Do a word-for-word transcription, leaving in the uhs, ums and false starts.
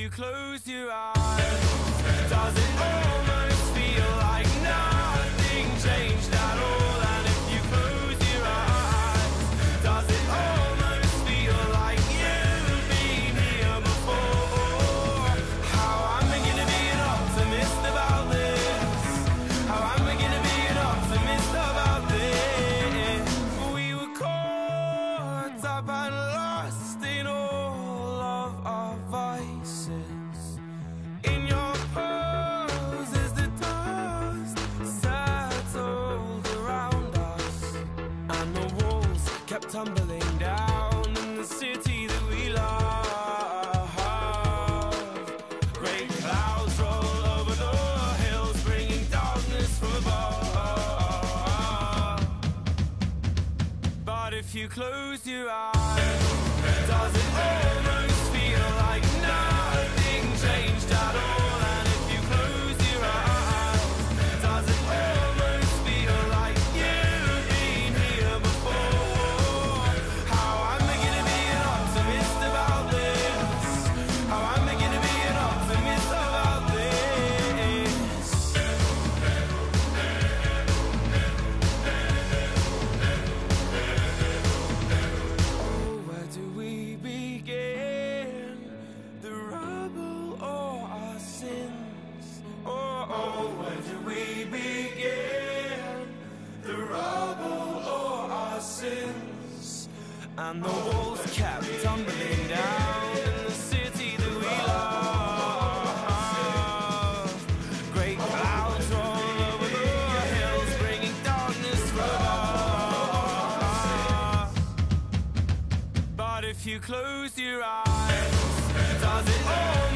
you close your eyes, does it almost feel like nothing changed at all? And if you close your eyes, does it almost feel like you've been here before? How am I gonna be an optimist about this? How am I gonna be an optimist about this? We were caught up and lost in all of our vices. In your poses, the dust settled around us, and the walls kept tumbling down in the city that we love. Great clouds roll over the hills, bringing darkness from above. But if you close your eyes, does it almost feel like nothing changed at all? And if you close your eyes, does it almost feel like you've been here before? How am I gonna be an optimist about this? How am I gonna be an optimist about this? Oh, where do we begin? The rubble or our sins? Oh, oh, where do we begin? The rubble or our sins? And the walls kept tumbling down in the city that we love. Great clouds roll over the hills, bringing darkness from above. But if you close your eyes, does it all